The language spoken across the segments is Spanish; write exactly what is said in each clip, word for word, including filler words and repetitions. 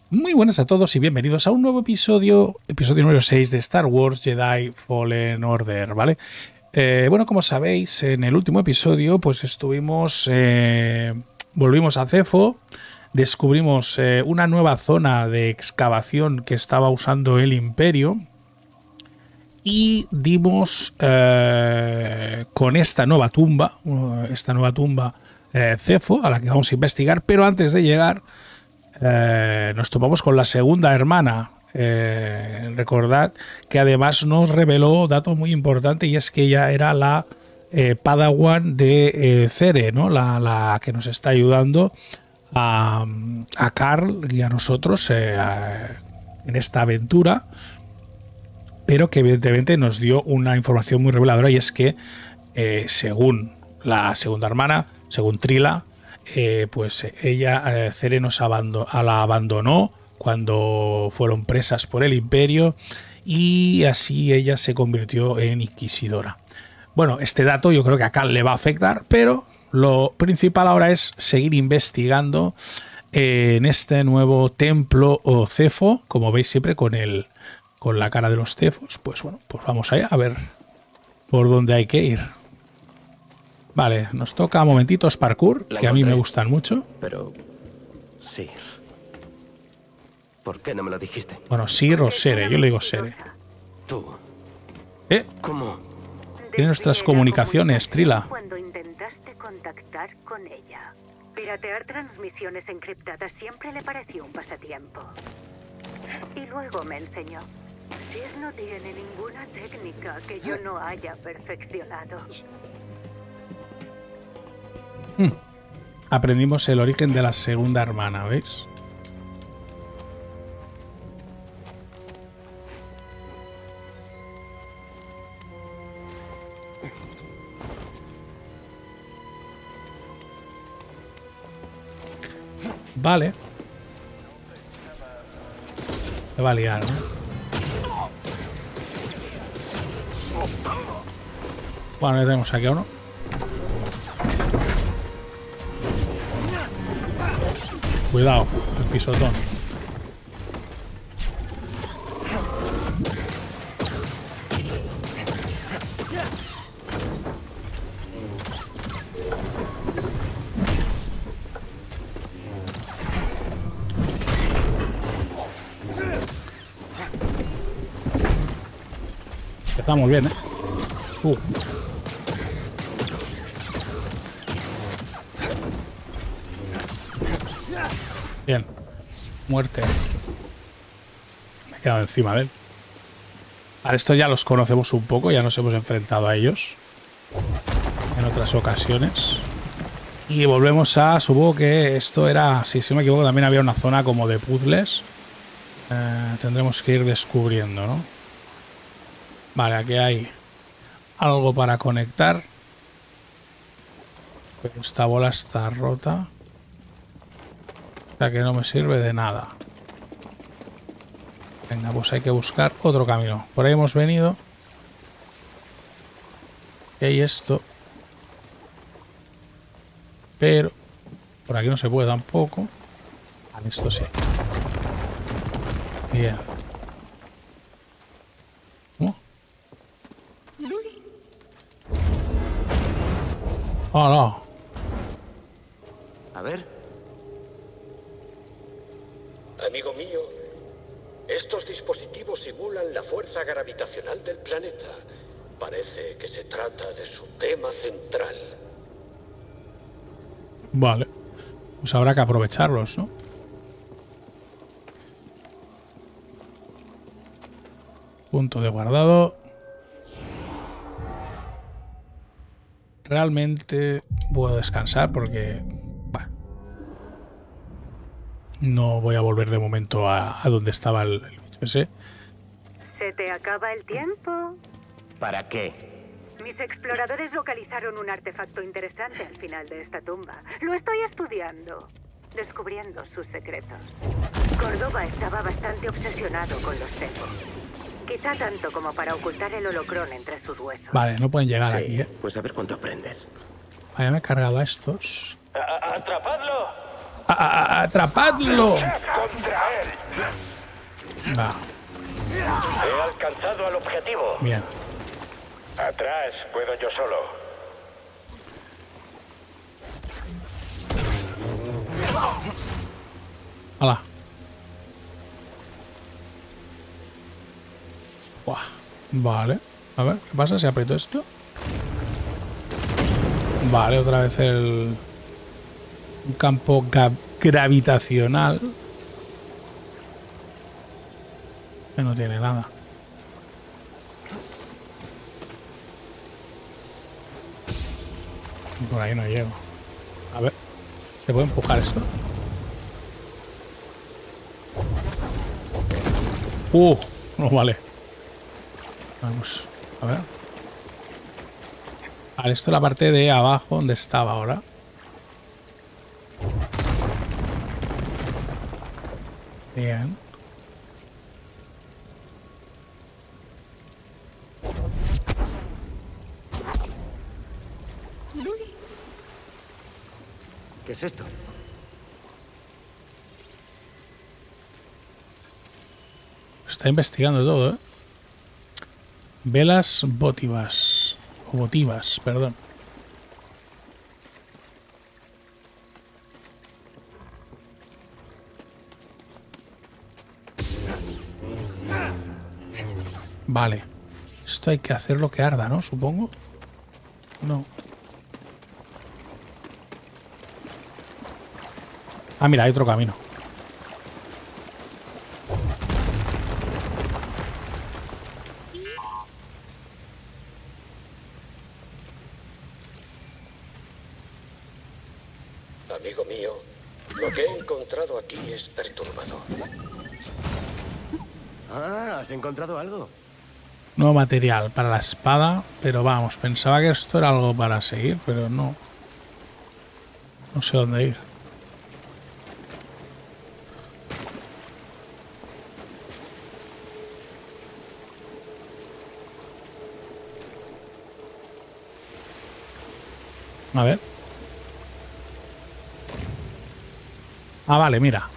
Muy buenas a todos y bienvenidos a un nuevo episodio, episodio número seis de Star Wars Jedi Fallen Order, ¿vale? Eh, bueno, como sabéis, en el último episodio pues estuvimos, eh, volvimos a Zeffo, descubrimos eh, una nueva zona de excavación que estaba usando el Imperio y dimos eh, con esta nueva tumba, esta nueva tumba eh, Zeffo, a la que vamos a investigar, pero antes de llegar Eh, nos topamos con la segunda hermana. Eh, recordad que además nos reveló dato muy importante, y es que ella era la eh, Padawan de eh, Cere, ¿no? La, la que nos está ayudando a, a Carl y a nosotros eh, a, en esta aventura, pero que evidentemente nos dio una información muy reveladora, y es que eh, según la segunda hermana, según Trilla, Eh, pues ella, eh, Cere nos abandonó, la abandonó cuando fueron presas por el Imperio, y así ella se convirtió en inquisidora. Bueno, este dato yo creo que a Cal le va a afectar, pero lo principal ahora es seguir investigando eh, en este nuevo templo o Zeffo, como veis siempre con el con la cara de los Zeffos. Pues bueno, pues vamos allá a ver por dónde hay que ir. Vale, nos toca momentitos parkour, que a mí me gustan mucho. Pero... Sir... ¿Por qué no me lo dijiste? Bueno, Sir o Sere, yo le digo Sere. Tú... ¿Eh? ¿Cómo? Tiene nuestras comunicaciones, Trilla. Cuando intentaste contactar con ella. Piratear transmisiones encriptadas siempre le pareció un pasatiempo. Y luego me enseñó. Sir no tiene ninguna técnica que yo no haya perfeccionado. Hmm. Aprendimos el origen de la segunda hermana, ¿veis? Vale. Se va a liar, ¿no? Bueno, ya tenemos aquí a uno. Cuidado, el pisotón. Estamos bien, ¿eh? Uh. Bien. Muerte. Me he quedado encima de él. Ahora estos ya los conocemos un poco, ya nos hemos enfrentado a ellos en otras ocasiones. Y volvemos a... Supongo que esto era... Si sí, me equivoco, también había una zona como de puzzles. Eh, tendremos que ir descubriendo, ¿no? Vale, aquí hay algo para conectar. Pero esta bola está rota. O sea que no me sirve de nada. Venga, pues hay que buscar otro camino. Por ahí hemos venido. Y hay esto. Pero por aquí no se puede tampoco. Vale, esto sí. Bien. ¿Cómo? Oh, no. A ver... Amigo mío, estos dispositivos simulan la fuerza gravitacional del planeta. Parece que se trata de su tema central. Vale. Pues habrá que aprovecharlos, ¿no? Punto de guardado. Realmente puedo descansar porque... No voy a volver de momento a, a donde estaba el, el bicho ese. ¿Se te acaba el tiempo? ¿Para qué? Mis exploradores localizaron un artefacto interesante al final de esta tumba. Lo estoy estudiando, descubriendo sus secretos. Córdoba estaba bastante obsesionado con los Zeffo. Quizá tanto como para ocultar el holocrón entre sus huesos. Vale, no pueden llegar Sí, aquí, ¿eh? pues a ver cuánto aprendes. Vaya, me he cargado a estos. ¡Atrapadlo! ¡A, a, a, atrapadlo! ¡Contra él! Va. He alcanzado al objetivo. Bien. Atrás, puedo yo solo. ¡Hala! Buah. Vale. A ver, ¿qué pasa si aprieto esto? Vale, otra vez el... un campo gravitacional. Que no tiene nada. Por ahí no llego. A ver. ¿Se puede empujar esto? Uh, no vale. Vamos. A ver. Vale, esto es la parte de abajo donde estaba ahora. Bien. ¿Qué es esto? Está investigando todo, ¿eh? Velas votivas. O votivas, perdón. Vale. Esto hay que hacerlo que arda, ¿no? Supongo. No. Ah, mira, hay otro camino. Amigo mío, lo que he encontrado aquí es perturbador. Ah, ¿has encontrado algo? Nuevo material para la espada. Pero vamos, pensaba que esto era algo para seguir, pero no. No sé dónde ir. A ver. Ah, vale, mira.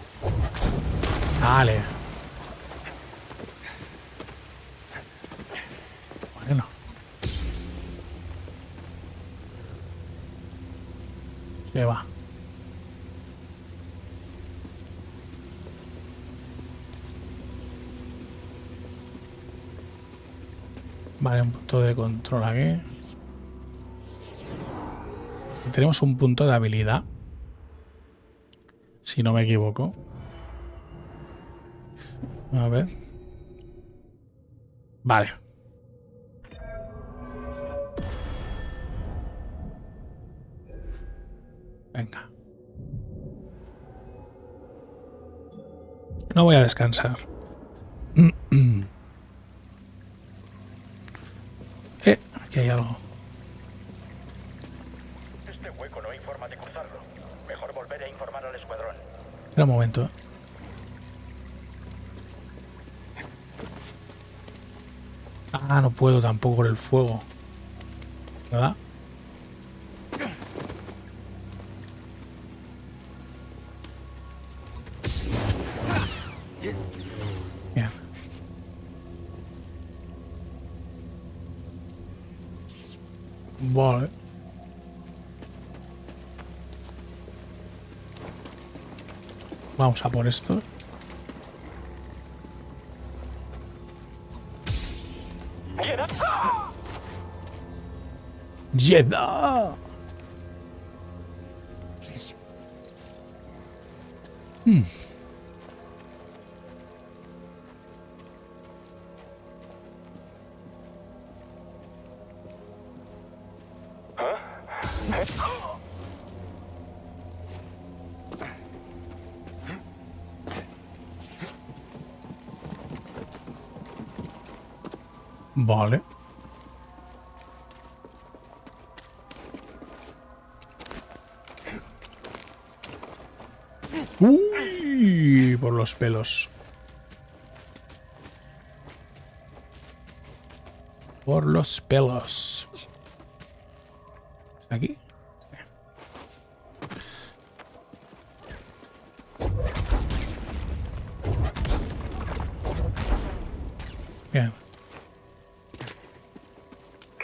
Vale. Bueno. Se va. Vale, un punto de control aquí. Tenemos un punto de habilidad. Si no me equivoco. A ver. Vale. Venga. No voy a descansar. Eh, aquí hay algo. Este hueco no hay forma de cruzarlo. Mejor volver a informar al escuadrón. Espera un momento. Ah, no puedo tampoco por el fuego. ¿Verdad? Bien. Vale. Vamos a por esto. ¡Jeddah! Hmm. Vale. Uy, por los pelos. Por los pelos. ¿Aquí?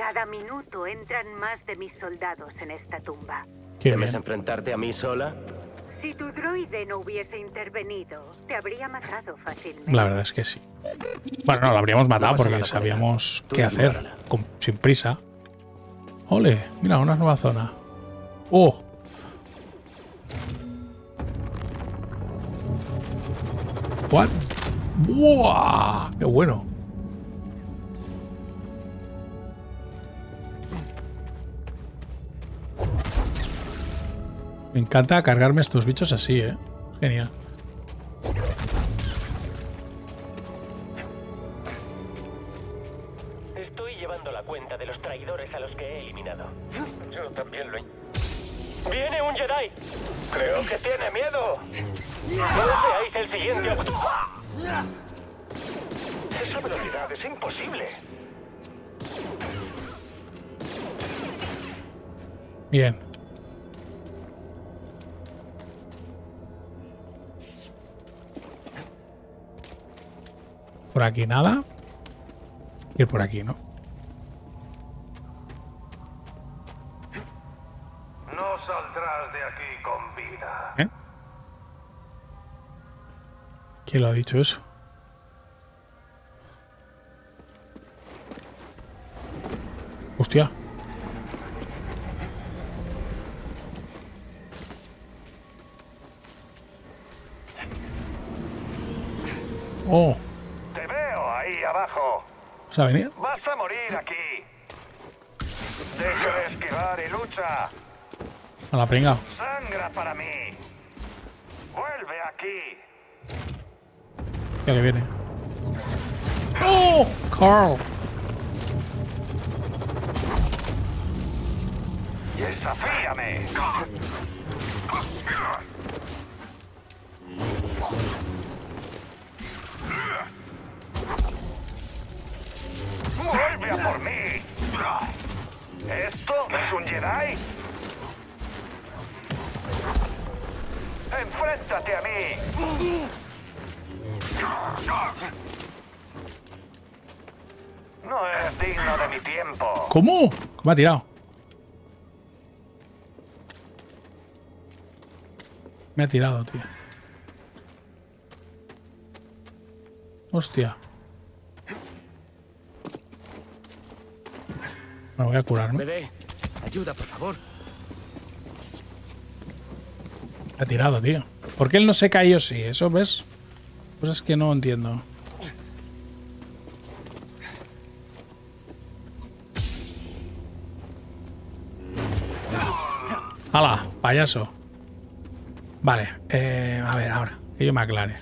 Cada minuto entran más de mis soldados en esta tumba. Qué ¿Temes bien. enfrentarte a mí sola? Si tu droide no hubiese intervenido, te habría matado fácilmente. La verdad es que sí. Bueno, no, lo habríamos matado No pasa porque nada, sabíamos Tú qué hacer. ignórala. con- sin prisa. Ole, mira, una nueva zona. ¡Oh! ¿What? ¡Buah! ¡Qué bueno! Me encanta cargarme estos bichos así, ¿eh? Genial. Estoy llevando la cuenta de los traidores a los que he eliminado. Yo también lo he... ¡Viene un Jedi! Creo que tiene miedo. No seáis el siguiente objetivo. Esa velocidad es imposible. Bien. Por aquí nada. Ir por aquí, ¿no? No saldrás de aquí con vida. ¿Eh? ¿Quién lo ha dicho eso? Hostia. Oh, Te veo ahí abajo. ¿vas a venir? Vas a morir aquí. Deja de esquivar y lucha. A la pringa. Sangra para mí. Vuelve aquí. Ya que viene. ¡Oh! Carl. Desafíame. Vuelve a por mí. ¿Esto es un Jedi? Enfréntate a mí. No es digno de mi tiempo. ¿Cómo? Me ha tirado. Me ha tirado, tío. Hostia. Me voy a curarme. B D, ayuda, por favor. Me ha tirado, tío. ¿Por qué él no se cayó? Sí, eso ves. Cosas que no entiendo. ¡Hala! Payaso. Vale, eh, a ver ahora, que yo me aclare.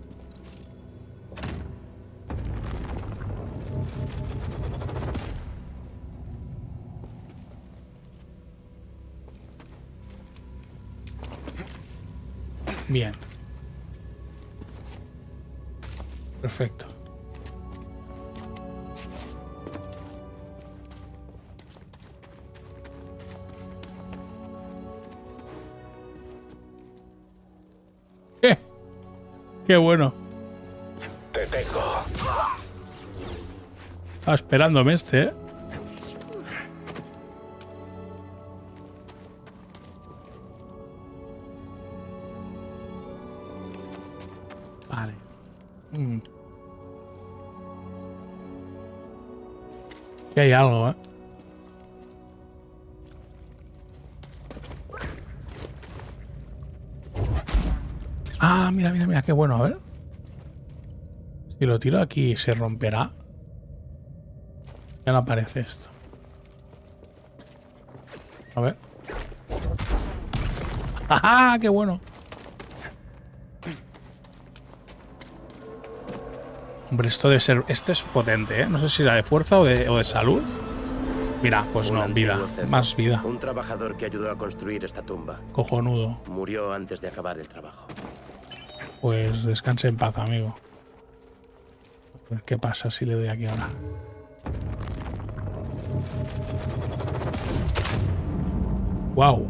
Bien. Perfecto. ¡Eh! ¡Qué bueno! Te tengo. Estaba esperándome este, ¿eh? Vale. Mm. Que hay algo, ¿eh? Ah, mira, mira, mira, qué bueno, a ver. Si lo tiro aquí, ¿se romperá? Ya no aparece esto. A ver. ¡Ajá! ¡Qué bueno! Hombre, esto debe ser... Esto es potente, ¿eh? No sé si era de fuerza o de, o de salud. Mira, pues Un no, vida. antiguo cerdo. Más vida. Un trabajador que ayudó a construir esta tumba. Cojonudo. Murió antes de acabar el trabajo. Pues descanse en paz, amigo. A ver qué pasa si le doy aquí ahora. Wow.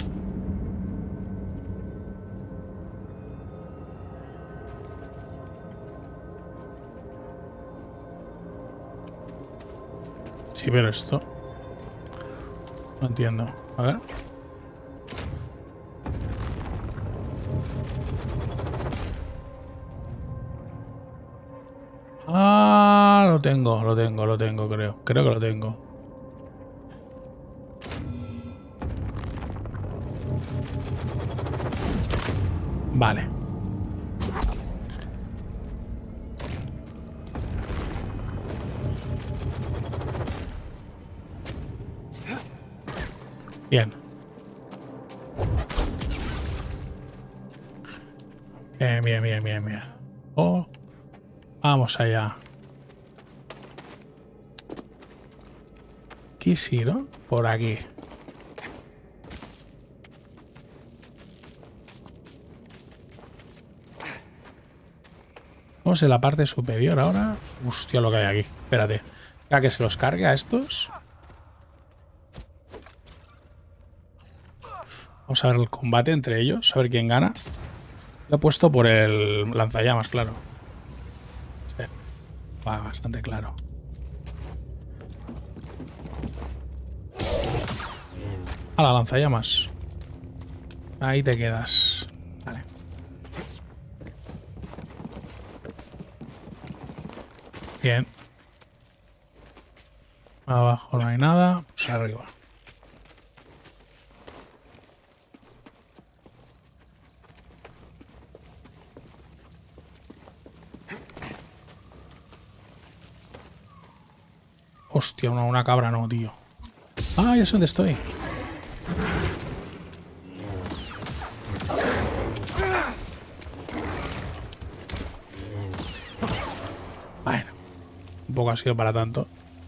Sí, pero esto... No entiendo. A ver. Ah, lo tengo, lo tengo, lo tengo, creo. Creo que lo tengo. Vale. Bien. Bien, bien, bien, bien, bien. Oh, vamos allá. Aquí sí, ¿no? Por aquí. Vamos en la parte superior ahora. Hostia, lo que hay aquí. Espérate. ¿A que se los cargue a estos? Vamos a ver el combate entre ellos, a ver quién gana. Lo he puesto por el lanzallamas, claro. Sí. Va bastante claro. A la lanzallamas. Ahí te quedas. Vale. Bien. Abajo no hay nada. Pues arriba. Hostia, una, una cabra no, tío. Ah, ya sé dónde estoy. Bueno, un poco ha sido para tanto.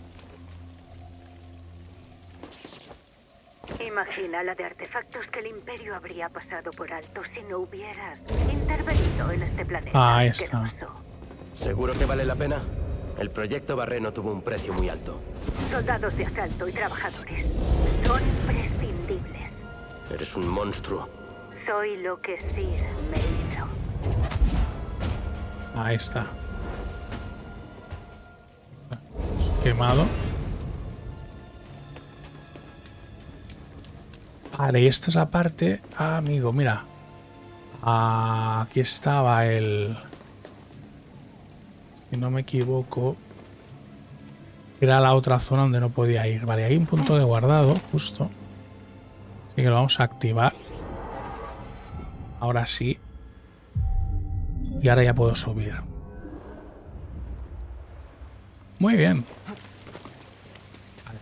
Imagina la de artefactos que el Imperio habría pasado por alto si no hubieras intervenido en este planeta. Ahí está. asqueroso. ¿Seguro que vale la pena? El proyecto Barreno tuvo un precio muy alto. Soldados de asalto y trabajadores son prescindibles. Eres un monstruo. Soy lo que Sir me hizo. Ahí está. Quemado. Vale, y esta es la parte... Ah, amigo, mira. Ah, aquí estaba el... Si no me equivoco, era la otra zona donde no podía ir. Vale, hay un punto de guardado, justo. Así que lo vamos a activar. Ahora sí. Y ahora ya puedo subir. Muy bien. Vale.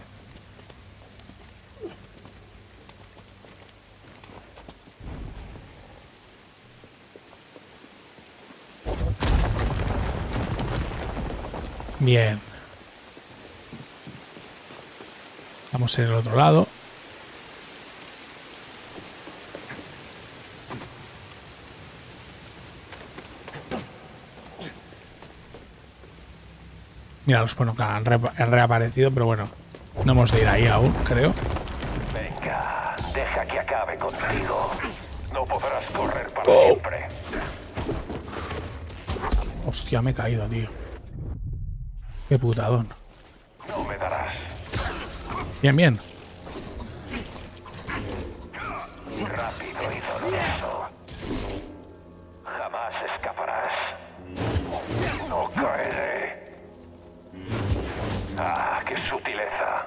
Bien. Vamos en el otro lado. Mira, los bueno, que han, re han reaparecido, pero bueno, no hemos de ir ahí aún, creo. Venga, deja que acabe contigo. No podrás correr para Oh. siempre. Hostia, me he caído, tío. Qué putadón. No me darás. Bien, bien. Rápido y doloroso. Jamás escaparás. No caeré. Ah, qué sutileza.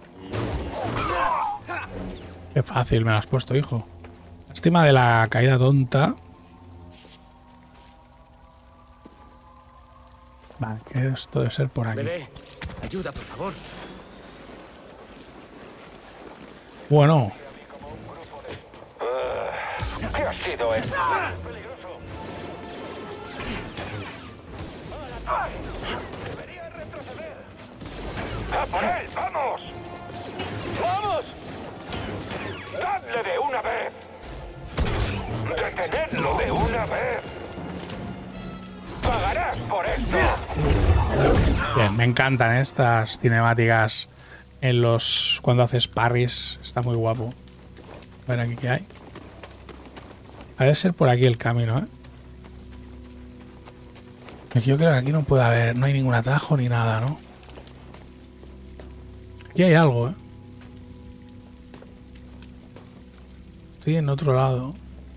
Qué fácil me lo has puesto, hijo. Lástima de la caída tonta. Vale, que esto debe ser por aquí. Bebé, ayuda, por favor. Bueno, ¿Qué ha sido esto? ¡Debería retroceder! ¡A por él! ¡Vamos! ¡Vamos! ¡Dadle de una vez! ¡Detenedlo de una vez! ¡Pagarás por esto! bien, me encantan estas cinemáticas en los cuando haces parries. Está muy guapo. A ver aquí qué hay. Ha de ser por aquí el camino, ¿eh? Yo creo que aquí no puede haber, no hay ningún atajo ni nada, ¿no? Aquí hay algo, ¿eh? Estoy en otro lado.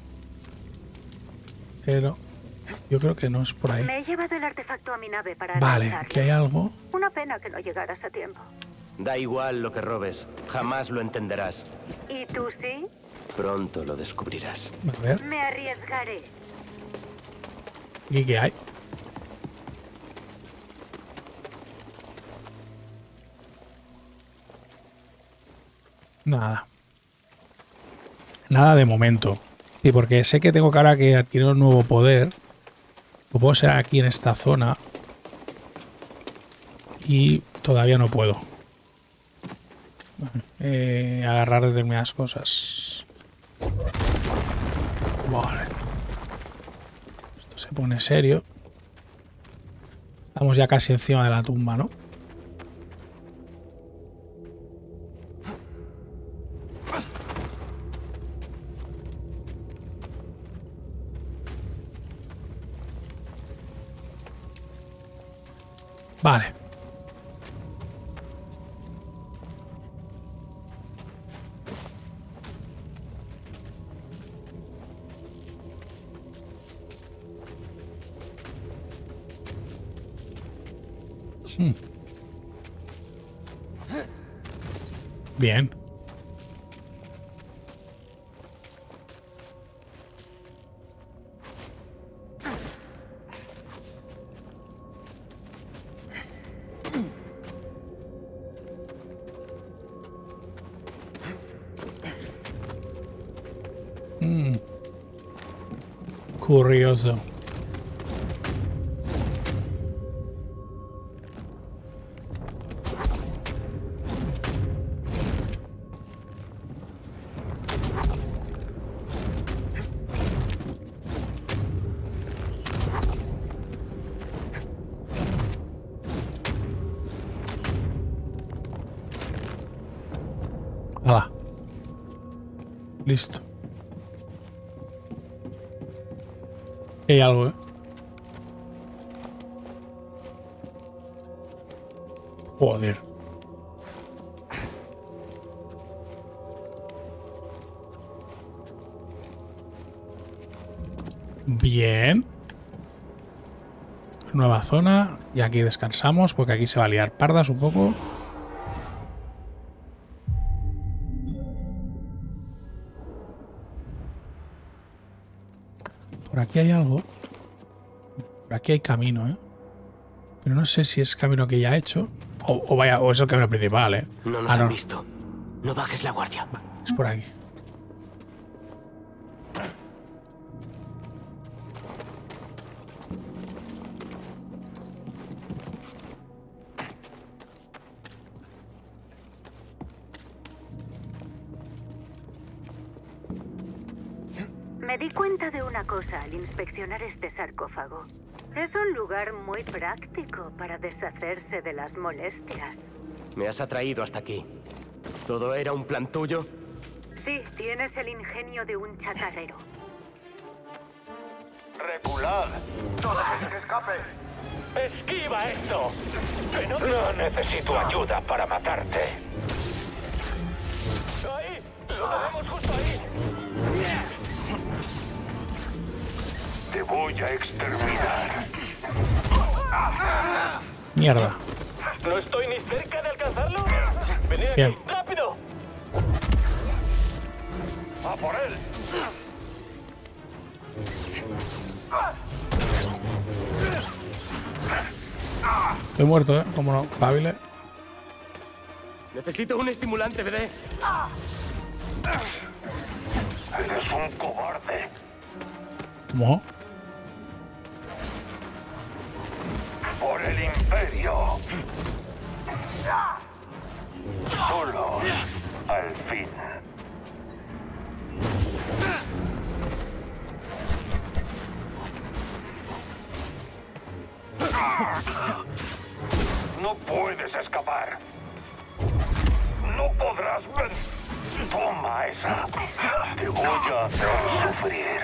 Pero yo creo que no es por ahí. Me he llevado el artefacto a mi nave para Vale, analizarlo. aquí hay algo. Una pena que no llegaras a tiempo. Da igual lo que robes, jamás lo entenderás. ¿Y tú sí? Pronto lo descubrirás. A ver, Me arriesgaré. ¿y qué hay? Nada. Nada de momento. Sí, porque sé que tengo que ahora que adquirir un nuevo poder. Lo puedo ser aquí en esta zona. Y todavía no puedo. Eh, agarrar determinadas cosas. Vale. Esto se pone serio. Estamos ya casi encima de la tumba, ¿no? Vale. Hmm. Bien. Hmm. Curioso. Hala. Listo. Hay algo, ¿eh? Joder. Bien. Nueva zona. Y aquí descansamos porque aquí se va a liar pardas un poco. Por aquí hay algo. Por aquí hay camino, ¿eh? Pero no sé si es camino que ya he hecho. O, o vaya, o es el camino principal, ¿eh? No nos Ah, han no. visto. No bajes la guardia. Es por aquí. Me di cuenta de una cosa al inspeccionar este sarcófago. Es un lugar muy práctico para deshacerse de las molestias. Me has atraído hasta aquí. ¿Todo era un plan tuyo? Sí, tienes el ingenio de un chatarrero. ¡Reculad! ¡No dejes que escape! ¡Esquiva esto! ¡Que no, no necesito ayuda para matarte! ¡Ahí! ¡Lo tenemos justo ahí! Te voy a exterminar. Mierda. ¿No estoy ni cerca de alcanzarlo? ¡Venid Bien. aquí! ¡Rápido! ¡A por él! Estoy muerto, ¿eh? Como no. Pabile. Necesito un estimulante, B D. Eres un cobarde. ¿Cómo? Por el imperio. Solo al fin. No puedes escapar. No podrás ver. Toma esa. Te voy a hacer sufrir.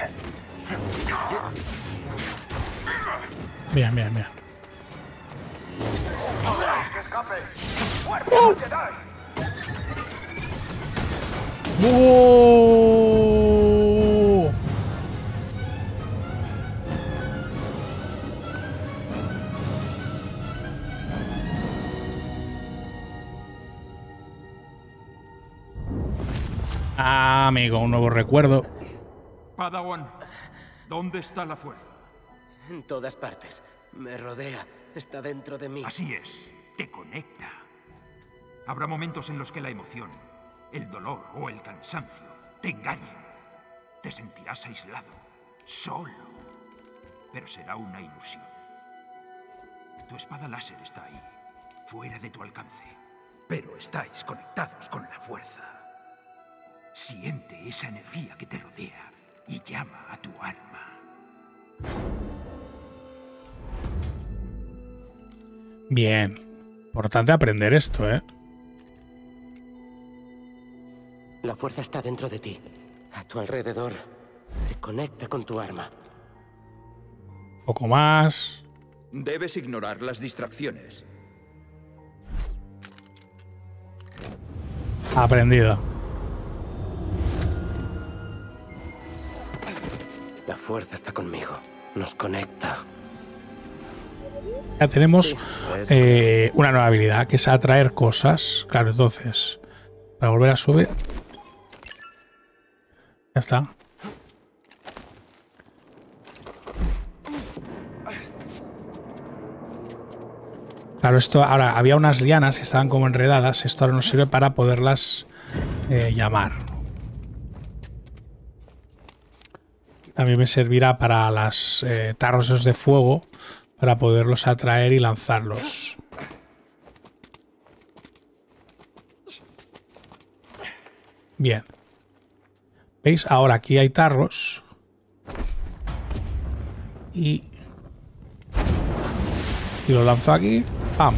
Bien, bien, bien. ¡Que escape! ¡Fuerte, Jedi! ¡Oh! Ah, amigo, un nuevo recuerdo. Padawan, ¿dónde está la fuerza? En todas partes. Me rodea. Está dentro de mí. Así es, te conecta. Habrá momentos en los que la emoción, el dolor o el cansancio te engañen. Te sentirás aislado, solo. Pero será una ilusión. Tu espada láser está ahí, fuera de tu alcance. Pero estáis conectados con la fuerza. Siente esa energía que te rodea y llama a tu arma. Bien. Importante aprender esto, ¿eh? La fuerza está dentro de ti, a tu alrededor. Te conecta con tu arma. Poco más. Debes ignorar las distracciones. Aprendido. La fuerza está conmigo. Nos conecta. Ya tenemos Sí, pues. eh, una nueva habilidad, que es atraer cosas. Claro, entonces, para volver a subir. Ya está. Claro, esto ahora había unas lianas que estaban como enredadas. Esto ahora nos sirve para poderlas eh, llamar. También me servirá para las eh, tarros esos de fuego, para poderlos atraer y lanzarlos. Bien. ¿Veis? Ahora aquí hay tarros. Y... Y lo lanzo aquí. ¡Pam!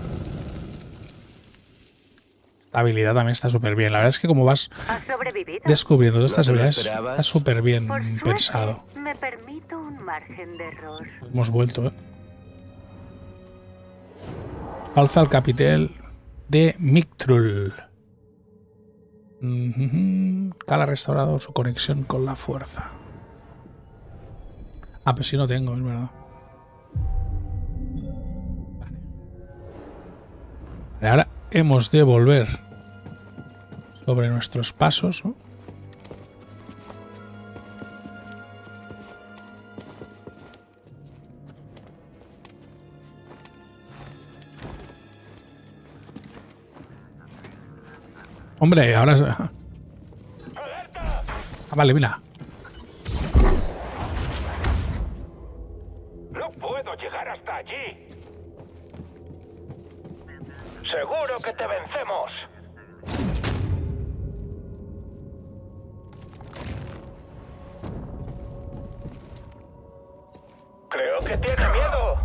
Esta habilidad también está súper bien. La verdad es que como vas ¿Has sobrevivido? descubriendo todas estas ¿No te lo habilidades, esperabas? está súper bien Por suerte, pensado. me permito un margen de error. Hemos vuelto, ¿eh? Alza al capitel de Mictrul. Mm-hmm. Cal ha restaurado su conexión con la fuerza. Ah, pero sí no tengo, es verdad. Vale. Vale, ahora hemos de volver sobre nuestros pasos, ¿no? Hombre, ahora... es- Ah, vale, mira. No puedo llegar hasta allí. Seguro que te vencemos. Creo que tiene miedo.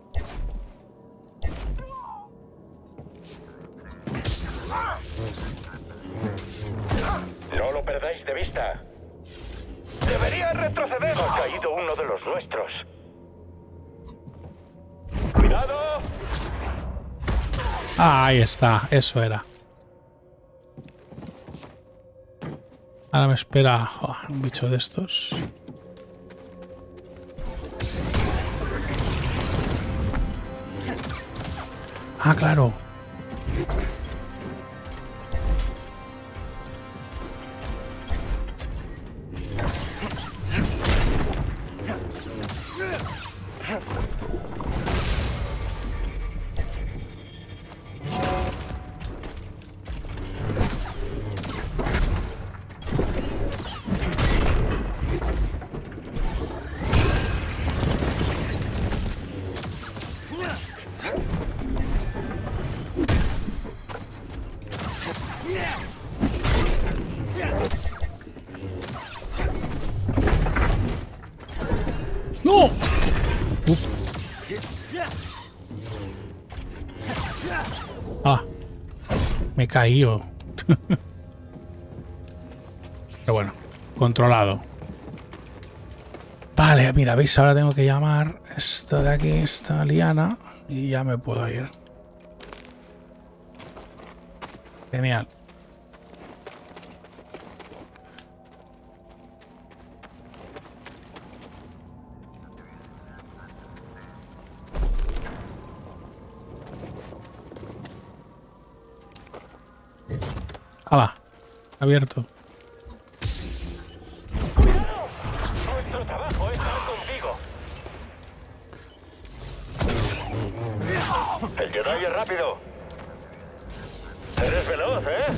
No lo perdáis de vista. Debería retroceder. Ha caído uno de los nuestros. ¡Cuidado! Ah, ahí está, eso era. Ahora me espera oh, un bicho de estos. Ah, claro. ¡No! Uf. Ah, me he caído. Pero bueno, controlado. Vale, mira, veis, ahora tengo que llamar esto de aquí, esta liana, y ya me puedo ir. Genial. ¡Hala! Abierto. El Jedi es rápido. Eres veloz, ¿eh?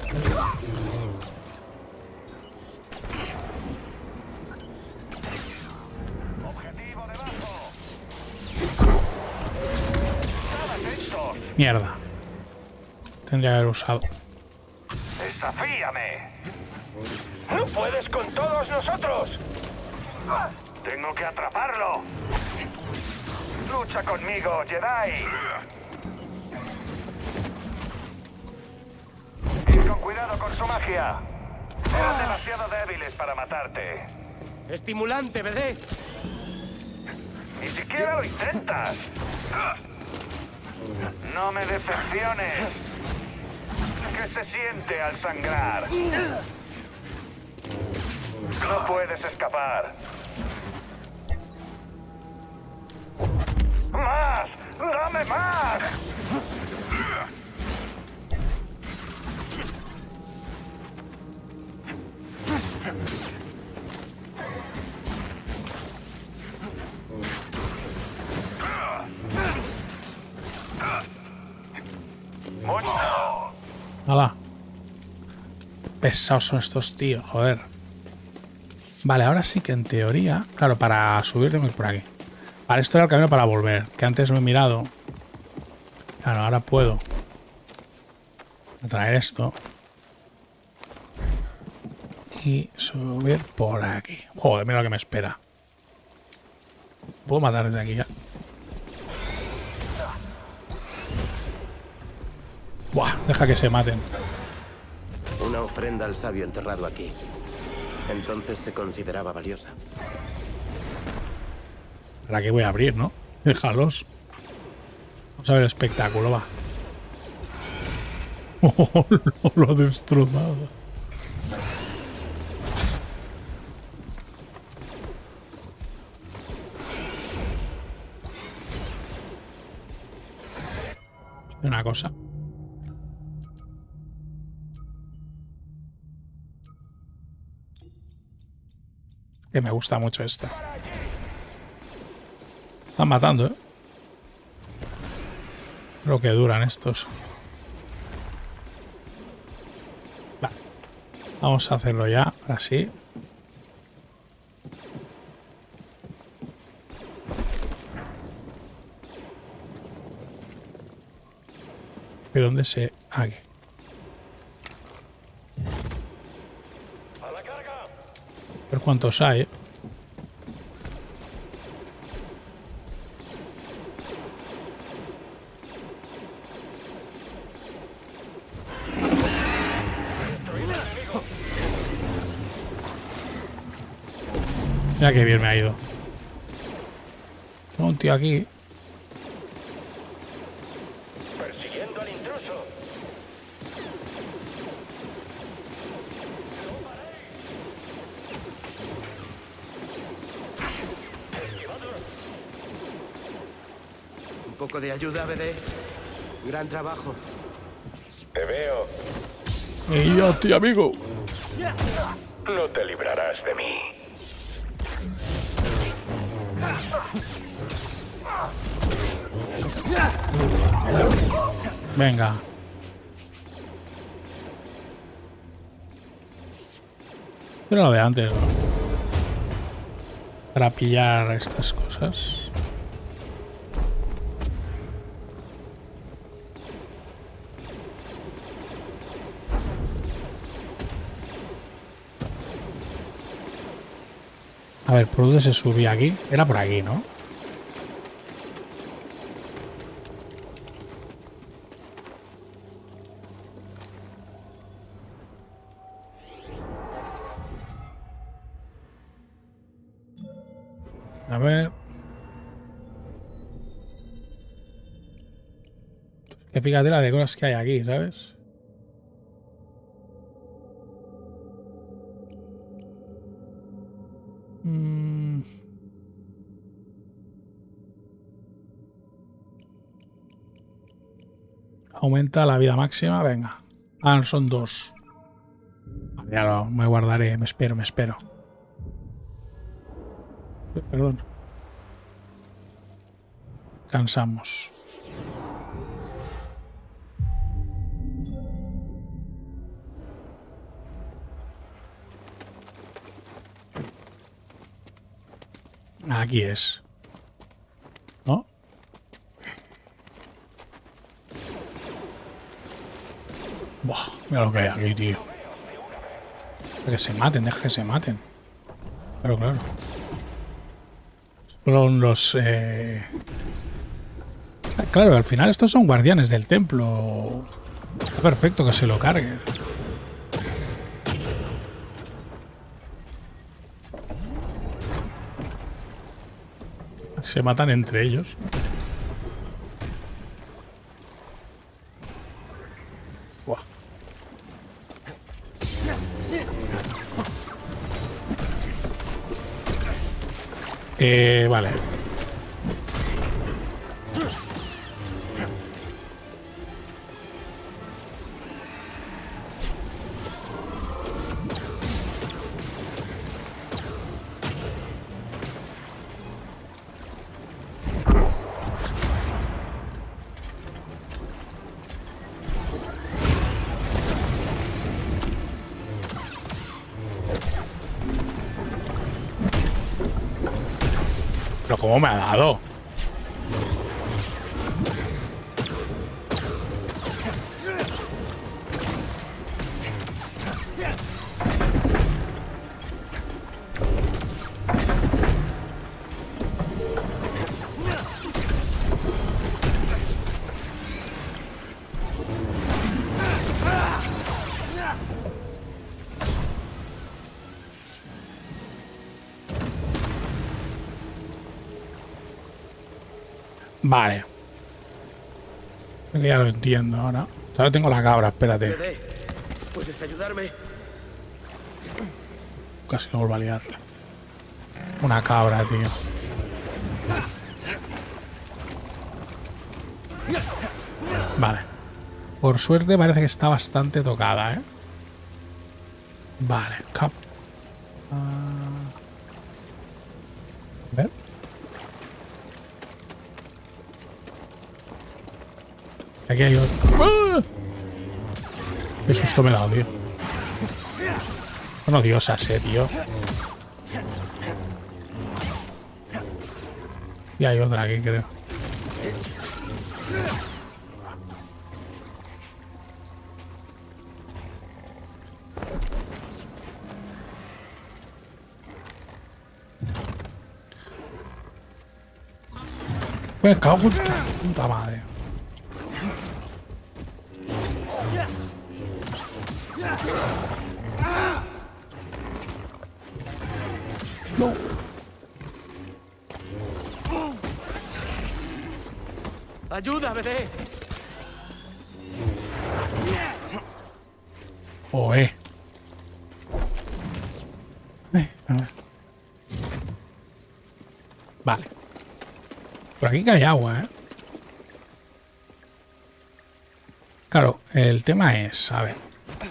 Objetivo debajo. Estad atentos. Mierda. Tendría que haber usado. ¡Desafíame! ¡No puedes con todos nosotros! ¡Tengo que atraparlo! ¡Lucha conmigo, Jedi! Ir con cuidado con su magia. Eran demasiado débiles para matarte. Estimulante, B D. Ni siquiera lo intentas. No me decepciones. ¿Qué se siente al sangrar? No puedes escapar. ¡Más! ¡Dame más! ¡Mucho! ¡Hala! Pesados son estos tíos, joder. Vale, ahora sí que en teoría... Claro, para subir tengo que ir por aquí. Vale, esto era el camino para volver, que antes me he mirado. Claro, ahora puedo traer esto y subir por aquí. Joder, mira lo que me espera. Puedo matar desde aquí ya. Buah, deja que se maten. Una ofrenda al sabio enterrado aquí. Entonces se consideraba valiosa. Ahora que voy a abrir, ¿no? Déjalos. Vamos a ver el espectáculo, va. Oh, lo, lo ha destrozado. Una cosa. Que me gusta mucho esto. Están matando, ¿eh? Creo que duran estos. Vale. Vamos a hacerlo ya, ahora sí. ¿Pero dónde se...? Aquí. Pero cuántos hay, ¿eh? Mira qué bien me ha ido. Tengo un tío aquí. Persiguiendo al intruso. Un poco de ayuda, B D. Gran trabajo. Te veo. Y yo, tío amigo. No te librarás de mí. Venga. Pero lo de antes, ¿no? Para pillar estas cosas. A ver, ¿por dónde se subía aquí? Era por aquí, ¿no? A ver. Que fíjate la de cosas que hay aquí, ¿sabes? Mm. Aumenta la vida máxima, venga. Ah, son dos. Ya lo me guardaré, me espero, me espero. Perdón. Cansamos. Aquí es. ¿No? Buah, mira lo que hay aquí, tío. Que se maten, deja que se maten. Claro, claro. Son los... Eh... Claro, al final estos son guardianes del templo. Perfecto que se lo carguen. Se matan entre ellos. Buah. Eh, vale. Pero ¿cómo me ha dado? Vale. Creo que ya lo entiendo ahora. Ahora tengo la cabra, espérate. Bebé, ¿puedes ayudarme? Casi lo vuelvo a liar. Una cabra, tío. Vale. Por suerte parece que está bastante tocada, ¿eh? Vale. Cap. Uh... A ver. Aquí hay otro. ¡Ah! Qué susto me he dado, tío. Son odiosas, eh, tío. Y hay otra aquí, creo. Pues cago en puta madre. No. ¡Ayuda, bebé! Oh, eh. eh a ver. Vale. Por aquí que hay agua, ¿eh? Claro, el tema es, a ver.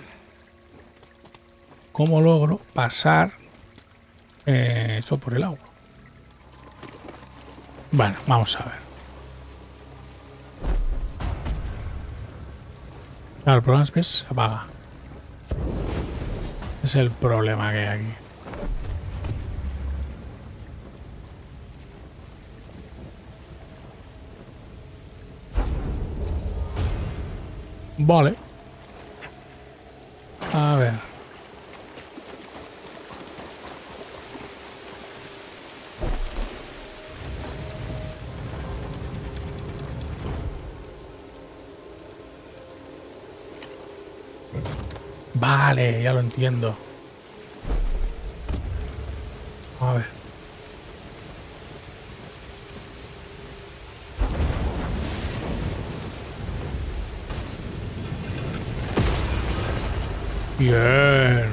¿Cómo logro pasar eh, eso por el agua? Bueno, vamos a ver. Claro, el problema es que se apaga. Es el problema que hay aquí. Vale. A ver. Vale, ya lo entiendo. A ver. Bien.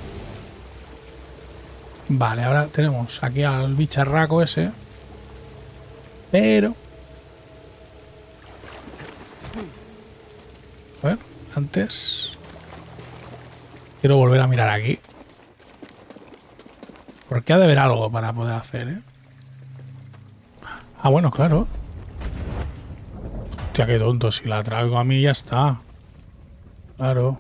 Vale, ahora tenemos aquí al bicharraco ese. Pero... A ver, antes... Quiero volver a mirar aquí. Porque ha de haber algo para poder hacer, ¿eh? Ah, bueno, claro. Hostia, qué tonto. Si la traigo a mí ya está. Claro.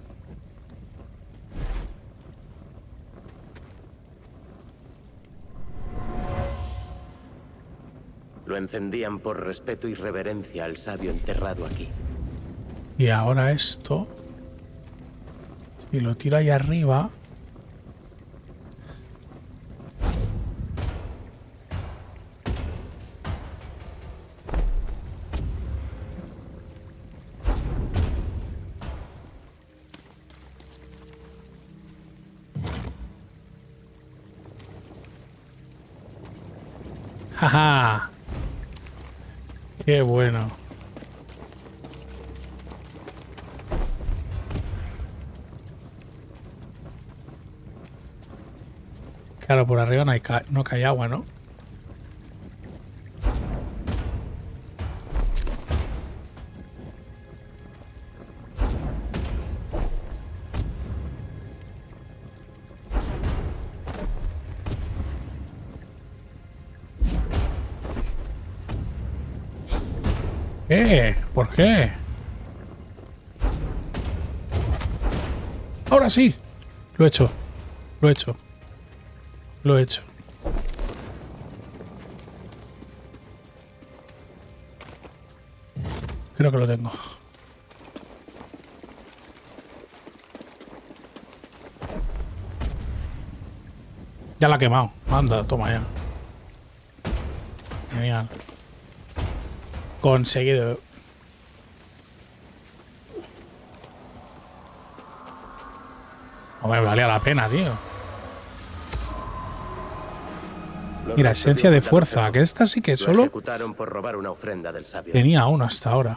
Lo encendían por respeto y reverencia al sabio enterrado aquí. Y ahora esto, si lo tiro ahí arriba, ¡jaja! ¡Qué bueno! Claro, por arriba no, hay ca no cae agua, ¿no? ¿Qué? ¿Por qué? Ahora sí. Lo he hecho. Lo he hecho. Lo he hecho. Creo que lo tengo. Ya la ha quemado. Anda, toma ya. Genial. Conseguido. Hombre, valía la pena, tío. Mira, esencia de fuerza, que esta sí que solo ejecutaron por robar una ofrenda del sabio. tenía uno hasta ahora.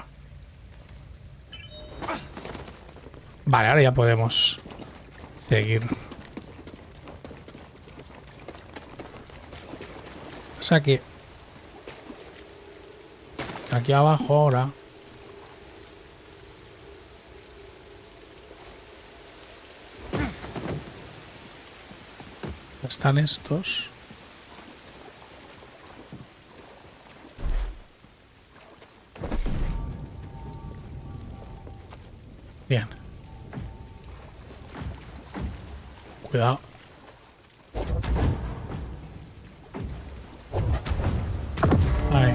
Vale, ahora ya podemos seguir. O sea que aquí abajo ahora están estos. Bien. Cuidado. Ahí.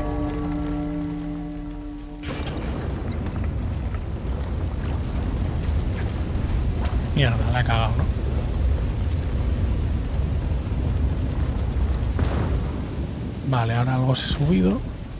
Mierda, la he cagado, ¿no? Vale, ahora algo se ha subido.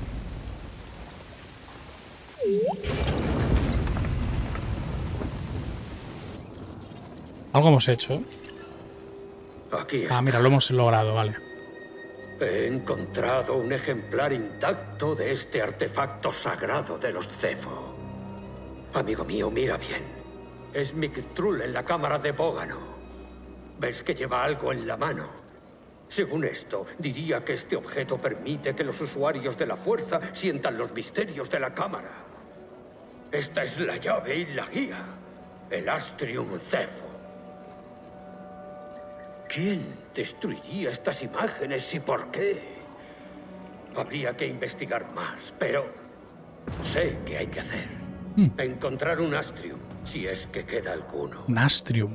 Algo hemos hecho, ¿eh? Aquí está. Ah, mira, lo hemos logrado, vale. He encontrado un ejemplar intacto de este artefacto sagrado de los Zefo. Amigo mío, mira bien. Es Mictrul en la cámara de Bógano. ¿Ves que lleva algo en la mano? Según esto, diría que este objeto permite que los usuarios de la fuerza sientan los misterios de la cámara. Esta es la llave y la guía. El Astrium Zefo. ¿Quién destruiría estas imágenes y por qué? Habría que investigar más, pero sé qué hay que hacer. Mm. Encontrar un Astrium, si es que queda alguno. Un Astrium.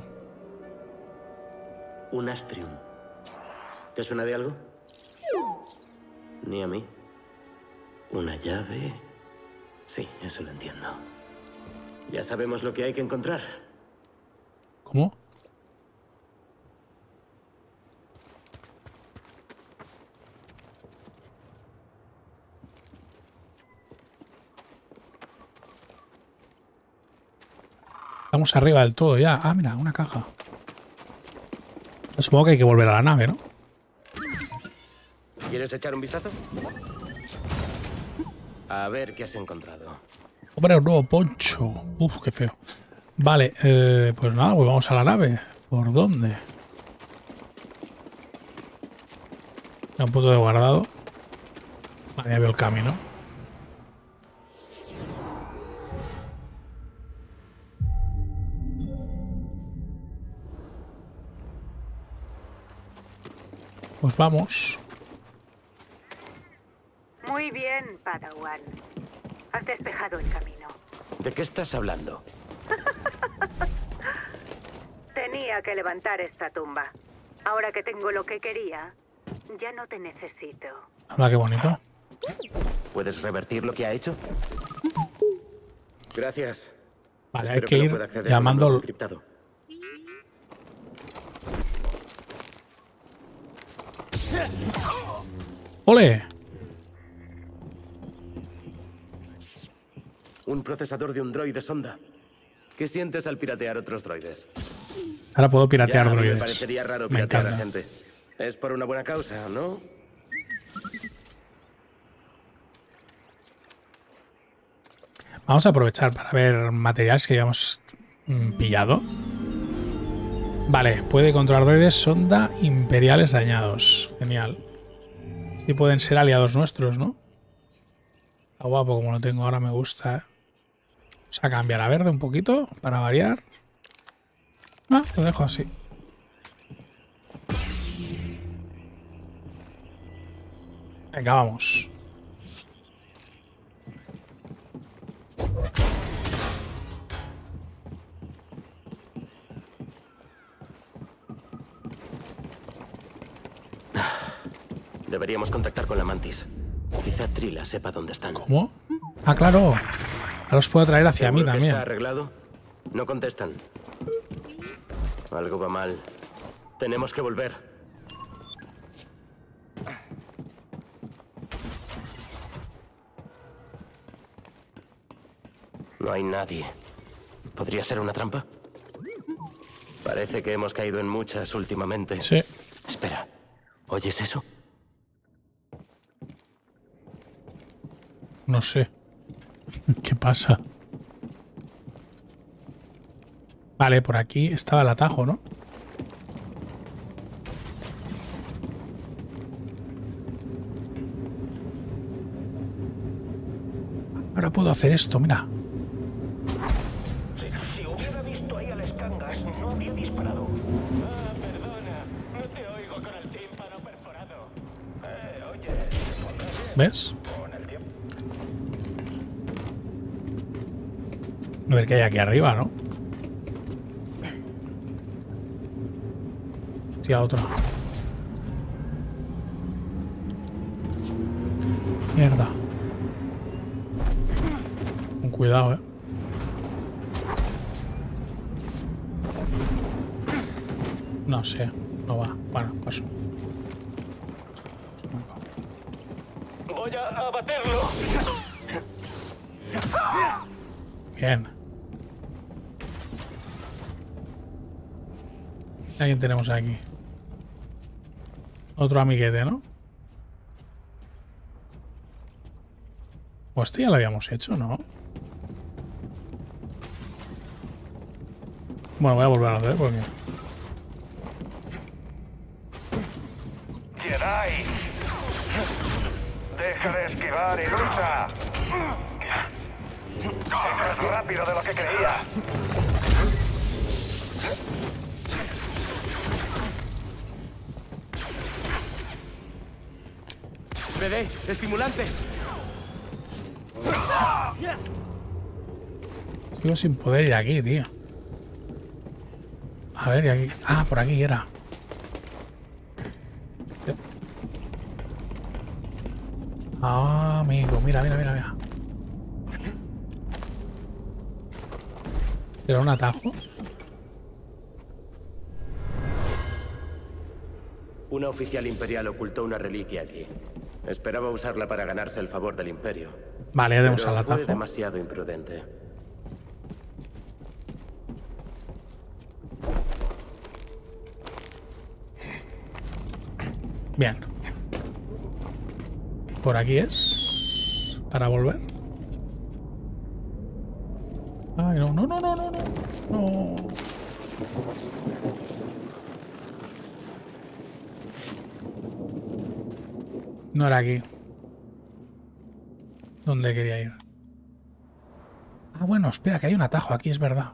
Un Astrium. ¿Te suena de algo? Ni a mí. ¿Una llave? Sí, eso lo entiendo. Ya sabemos lo que hay que encontrar. ¿Cómo? Estamos arriba del todo ya. Ah, mira, una caja. Supongo que hay que volver a la nave, ¿no? ¿Quieres echar un vistazo? A ver qué has encontrado. Hombre, un nuevo poncho. Uf, qué feo. Vale, eh, pues nada, pues vamos a la nave. ¿Por dónde? Un punto de guardado. Vale, ya veo el camino. Pues vamos. Muy bien, Padawan. Has despejado el camino. ¿De qué estás hablando? Tenía que levantar esta tumba. Ahora que tengo lo que quería, ya no te necesito. Anda, qué bonito. ¿Puedes revertir lo que ha hecho? Gracias. Vale, Espero hay que no ir pueda acceder llamando... al encriptado. ¡Ole! Un procesador de un droide sonda. ¿Qué sientes al piratear otros droides? Ahora puedo piratear Ya, a mí droides. Me parecería raro Me piratear a encanta. gente. Es por una buena causa, ¿no? Vamos a aprovechar para ver materiales que hayamos mm, pillado. Vale, puede controlar droides sonda imperiales dañados. Genial. Sí pueden ser aliados nuestros, ¿no? Está guapo como lo tengo ahora, me gusta. ¿eh? Vamos a cambiar a verde un poquito para variar. Ah, lo dejo así. Venga, vamos. Deberíamos contactar con la Mantis. Quizá Trila sepa dónde están. ¿Cómo? Ah, claro. Ahora los puedo traer hacia mí ¿Seguro que también. ¿Está arreglado? No contestan. Algo va mal. Tenemos que volver. No hay nadie. ¿Podría ser una trampa? Parece que hemos caído en muchas últimamente. Sí. Espera. ¿Oyes eso? No sé. ¿Qué pasa? Vale, por aquí estaba el atajo, ¿no? Ahora puedo hacer esto, mira. Si hubiera visto ahí al Skangas, no habría disparado. Ah, perdona. No te oigo con el tímpano perforado. Eh, oye, ¿te pondrás bien ¿Ves? con el tiempo? A ver qué hay aquí arriba, ¿no? Hostia, otra. Mierda. Con cuidado, eh. No sé, no va. Bueno, paso. Voy a abatirlo. Bien. ¿A quién tenemos aquí? Otro amiguete, ¿no? O este ya lo habíamos hecho, ¿no? Bueno, voy a volver a hacer porque... Jedi. Deja de esquivar y lucha. Es más rápido de lo que creía. B D, estimulante. Sigo sin poder ir aquí, tío. A ver, y aquí... Ah, por aquí era. Ah, amigo, mira, mira, mira, mira. ¿Era un atajo? Una oficial imperial ocultó una reliquia aquí. Esperaba usarla para ganarse el favor del Imperio. Vale, ya tenemos Pero al fue atajo. demasiado imprudente. Bien. Por aquí es... Para volver. Ay, no, no, no, no, no, no. No. No era aquí. ¿Dónde quería ir? Ah, bueno, espera, que hay un atajo aquí, es verdad.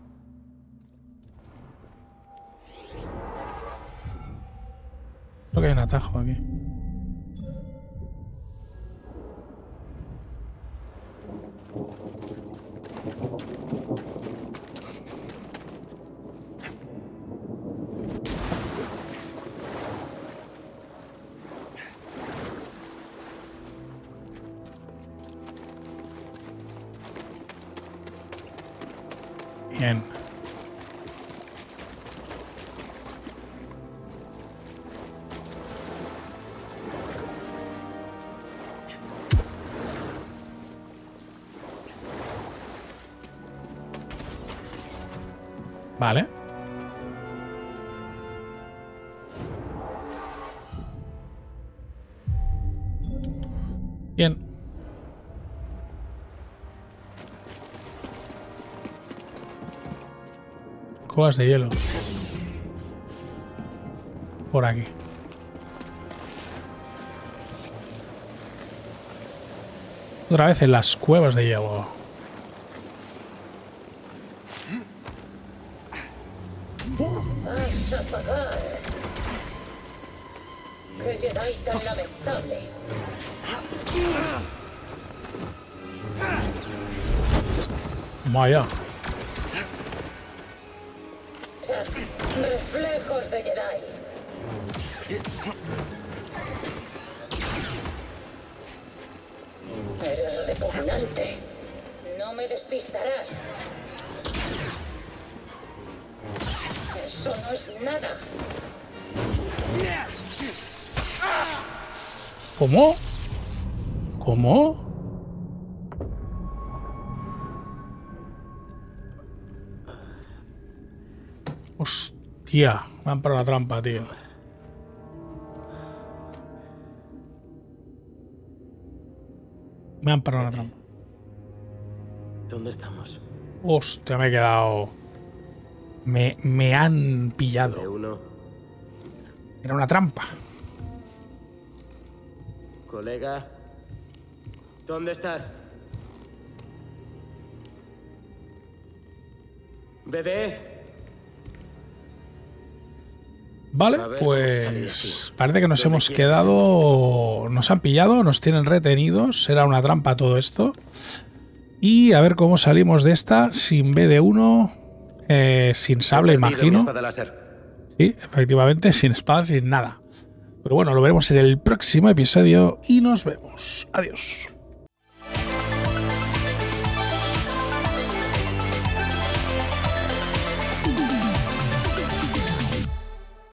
Creo que hay un atajo aquí. Bien. Vale. Bien. Cuevas de hielo. Por aquí. Otra vez en las cuevas de hielo. Vas a pagar. ¡Qué Jedi tan lamentable! Vaya. Reflejos de Jedi. Eres repugnante. No me despistarás. Eso no es nada. ¿Cómo? ¿Cómo? Hostia, me han parado la trampa, tío. Me han parado la trampa. ¿Dónde estamos? Hostia, me he quedado... Me, me han De pillado. uno. Era una trampa. Colega. ¿Dónde estás? B D. Vale, A ver, ¿cómo se sale de pues aquí? parece que nos ¿Dónde hemos quieres quedado... Nos han pillado, nos tienen retenidos. Era una trampa todo esto. Y a ver cómo salimos de esta sin B D uno, eh, sin sable, He perdido mi imagino. espada láser. Sí, efectivamente, sin espada, sin nada. Pero bueno, lo veremos en el próximo episodio y nos vemos. Adiós.